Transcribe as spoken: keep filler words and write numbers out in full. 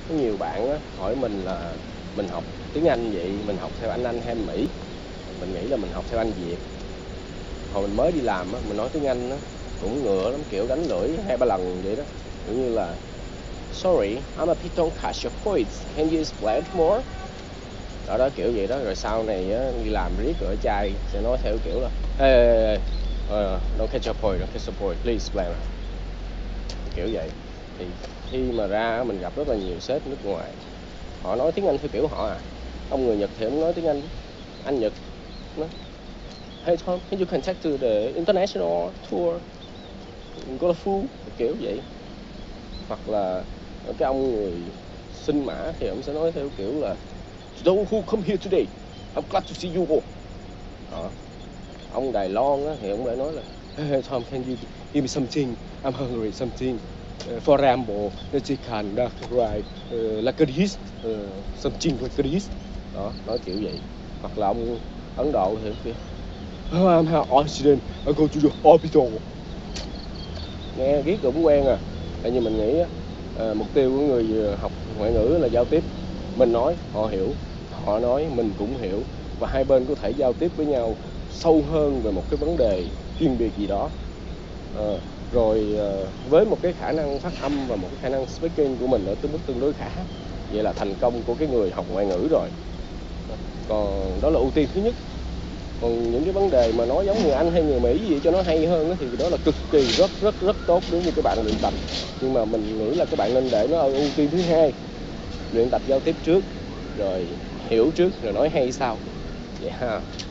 Có nhiều bạn á, hỏi mình là mình học tiếng Anh vậy, mình học theo anh Anh hay anh Mỹ? Mình nghĩ là mình học theo anh Việt. Hồi mình mới đi làm á, mình nói tiếng Anh á, cũng ngựa lắm, kiểu đánh lưỡi hai ba lần vậy đó. Kiểu như là sorry, I'm a bit don't catch your points. Can you explain it more? Đó đó kiểu vậy đó. Rồi sau này á, đi làm riết rồi ở trai sẽ nói theo kiểu là hey, hey, hey, uh, don't catch your point, don't catch your point, please explain. Kiểu vậy. Thì khi mà ra mình gặp rất là nhiều sếp nước ngoài, họ nói tiếng Anh theo kiểu họ à. Ông người Nhật thì ông nói tiếng Anh Anh Nhật nó hey Tom, can you contact to the international tour go full kiểu vậy. Hoặc là cái ông người Sinh Mã thì ông sẽ nói theo kiểu là those who come here today, I'm glad to see you all. Đó. Ông Đài Loan á, thì ông lại nói là hey Tom, can you give me something, I'm hungry something. Uh, for example, the chicken, the right, uh, like this, uh, something like this. Đó, nói kiểu vậy. Hoặc là ông Ấn Độ thì kiểu oh, I'm had accident, I go to the hospital. Nghe riết cũng quen à. Tại vì mình nghĩ á, à, mục tiêu của người học ngoại ngữ là giao tiếp. Mình nói họ hiểu, họ nói mình cũng hiểu, và hai bên có thể giao tiếp với nhau sâu hơn về một cái vấn đề chuyên biệt gì đó. À, rồi à, với một cái khả năng phát âm và một cái khả năng speaking của mình ở tương mức tương đối khá, vậy là thành công của cái người học ngoại ngữ rồi. Còn đó là ưu tiên thứ nhất. Còn những cái vấn đề mà nói giống người Anh hay người Mỹ gì cho nó hay hơn thì đó là cực kỳ rất rất rất tốt nếu như các bạn luyện tập. Nhưng mà mình nghĩ là các bạn nên để nó ở ưu tiên thứ hai, luyện tập giao tiếp trước, rồi hiểu trước rồi nói hay sau vậy ha.